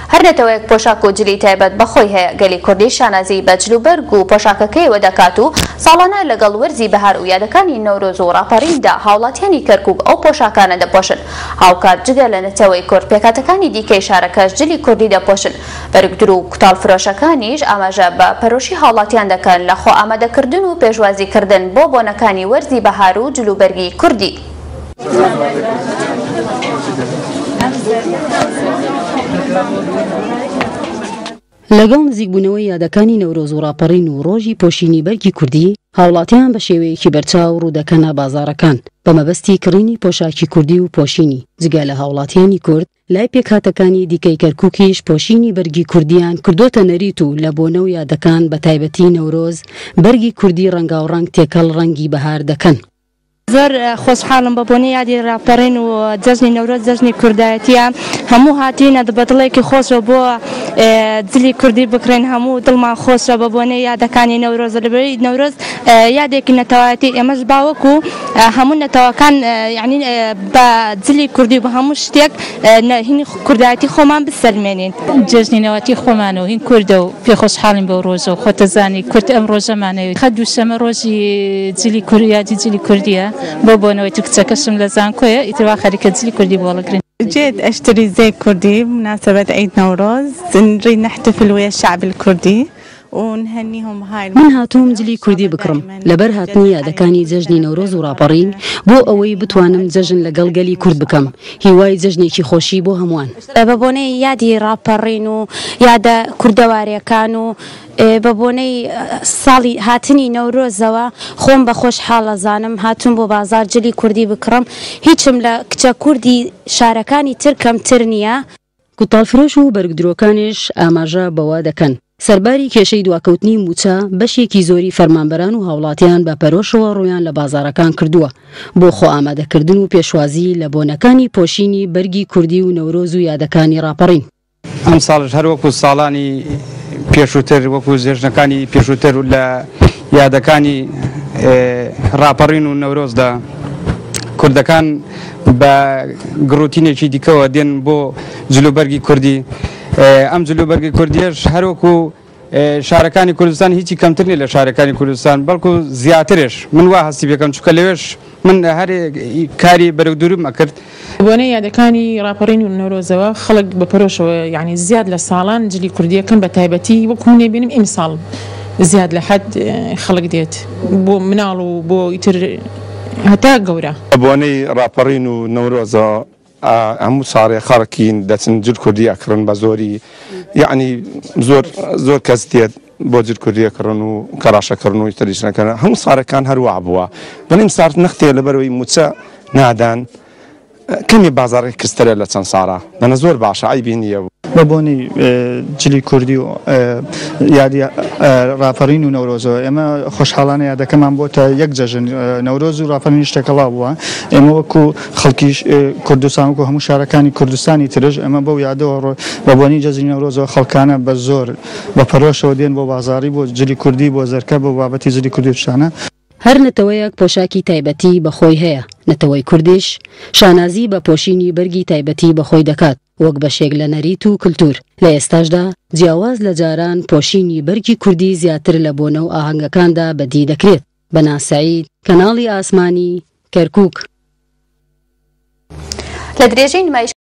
هەر نەتەوەیەک پۆشاک و جلی تایبەت بەخۆی هەیە. گەلی کوردی شانازی بە جلوبەرگ و پۆشاکەکەیەوە دەکات و ساڵانە لەگەڵ وەرزی بەهار و یادەکانی نەورۆز و ڕاپەڕیندا هاوڵاتیانی کەرکوک ئەو پۆشاکانە دەپۆشن. هاوکات جگە لە نەتەوەی کورد پێکهاتەکانی دیکەی شارەکەش جلی کوردی دەپۆشن. بەرگدر و کوتاڵفرۆشەکانیش ئاماژە بە پەرۆشی هاوڵاتیان دەکەن لە خۆ ئامادەکردن و پێشوازیکردن بۆ بۆنەکانی وەرزی بەهار و جلوبەرگی کوردی. لەگەڵ نزیکبوونەوەی یادەکانی نەورۆز و ڕاپەڕین و ڕۆژی پۆشینی بەرگی کوردی، هاوڵاتیان بە شێوەیەکی بەرچاو ڕوودەکەنە بازاڕەکان بە مەبەستی کڕینی پۆشاکی کوردی و پۆشینی. جگە لە هاوڵاتیانی کورد لای پێکهاتەکانی دیکەی کەرکووکیش پۆشینی بەرگی کوردیان کردوتە نەریت و لە بۆنە و یادەکان بە تایبەتی نەورۆز بەرگی کوردی ڕەنگاوڕەنگ تێکەڵ ڕەنگی بەهار دەکەن. زۆر خۆشحاڵم بە بۆنەی یادی ڕاپەڕین و جەژنی نەورۆز جەژنی کوردایەتیە. هەموو هاتیینە بەدڵێکی خۆشە بۆ جلی کوردی بکرێن. هەموو دڵمان خۆشە بە بۆنەی یادەکانی نەورۆز. لەبەرەوەی نەورۆز یادێکی نەتەوایەتی ئێمەش باوەکو هەموو نەتەوەکان یعنی بە جلی کوردی بە هەموو شتێک هینی کوردایەتی خۆمان بسەلمێنین. جەژنی نەوەتی خۆمانەوە هین کوردە و پێ خۆشحاڵین بەو ڕۆژە و خۆتەزانی کورد ئەم ڕۆژەمانەوە خە دووشەمە ڕۆژی جلی کوردی جلی کوردیە بۆ بۆنەوەی تو کچەکەشم لە زانکۆیە ئیتروا خەریکە جلی کوردی بۆڵەگرین. جيت أشتري زي كردي بمناسبة عيد نوروز. نريد نحتفل ويا الشعب الكردي ونهنيهم هاي. من هاتوم جلی کوردی بکڕم لەبەر هاتنی یادەکانی جەژنی نەورۆز و ڕاپەڕین بۆ ئەوەی بتوانم جەژن لەگەڵ گەلی کورد بکەم. هیوای جەژنێکی خۆشی بۆ هەمووان. بە بۆنەی یادی ڕاپەڕین و یادە کوردەوارەکان و بە بۆنەی ساڵی هاتنی نەورۆزەوە خۆم بە خۆشحاڵە زانم هاتووم بۆ بازار جلی کوردی بکڕم. هیچم لە کچە کوردی شارەکانی تر کەمتر نییە. کوتاڵفرۆش و بەرگدرۆکانیش ئاماژە بەوە دەکەن. سەرباری کێشەی دواکەوتنی موچە بەشێکی زۆری فەرمانبەران و هاوڵاتیان بە پەرۆشەوە ڕویان لە بازاڕەکان کردووە بۆ خۆ ئامادەکردن و پێشوازی لە بۆنەکانی پۆشینی بەرگی کوردی و نەورۆز و یادەکانی ڕاپەڕین. ئەم ساڵش هەر وەکو ساڵانی پێشووتر وەکو جێژنەکانی پێشووتر لە یادەکانی ڕاپەڕین و نەورۆزدا کوردەکان بە گڕوتینێکی دیکەوە دێن بۆ جلوبەرگی کوردی. ئەم جلوبەرگی کوردیش هەروەکو شارەکانی کوردستان هیچی کەمتر نیە لە شارەکانی کوردستان بەڵکو زیاترش. من وا هەستی پێکەم چونکە لەوێش من هەر کاری بەرەودورم ئەکرد. بۆنەی یادەکانی ڕاپەڕین و نەورۆزەوە خەڵک بە پەرۆشەوە یعنی زیاد لە ساڵان جلی کوردیەکەم بە تایبەتی وەکو منێ بینم ئیمساڵ زیاد لە حەد خەڵک دێت بۆ مناڵ و بۆ ئیتر هەتا گەورە. بۆنەی ڕاپەڕین و نەورۆزە هەموو ساڵێ خەڵکین دەچن جل کوردی ئەکڕن بە زۆری یعنی زۆر کەس دێت بۆ جل کوردی ئەکڕن و کەڕاشەکردن و تریشنەکەن. هەموو ساڵەکان هەروە بووە. بەڵام ساڵ نەختێ لەبەرەوەی موچە نادان کەمی بازاڕی کەستەرە لە چەند ساڵە بەنە زۆر باشە عیبی نییە. بە بۆنی جلی کوردی و یادی ڕاپەڕین و نەورۆزەوە ئێمە خۆشحاڵانە یادەکەمان بۆتە یەک جەژن. نەورۆز و ڕاپەڕین شتێکەڵا بووە. ئێمە وەکو خەڵکی کوردستان وەکو هەموو شارەکانی کوردستانی ترش ئەمە بەو یادەوە بە بۆنی جەژنی نەورۆزەوە خەڵکانە بە زۆر بە پەرۆشەوە دێن بۆ بازاری بۆ جلی کوردی بۆ زەرکە بۆ بابەتی جلی کوردی شانە. هەر نەتەوەیەک پۆشاکی تایبەتی بەخۆی هەیە. نەتەوەی کوردیش شانازی بە پۆشینی بەرگی تایبەتی بەخۆی دەکات وەک بەشێک لە نەریت و کللتور. لە ئێستاشدا جیاواز لە جاران پۆشینی بەرگی کوردی زیاتر لە بۆنە و ئاهەنگەکاندا بەدی دەکرێت. بناز سعید، کەناڵی ئاسمانی، كركوك. لە درێژەی نمایش